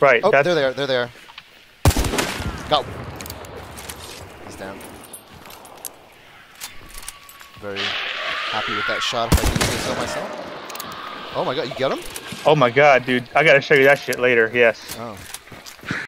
Right. Oh, that's... they're there. They're there. Got. He's down. Very happy with that shot. If I do say so myself. Oh my god, you got him? Oh my god, dude! I gotta show you that shit later. Yes. Oh.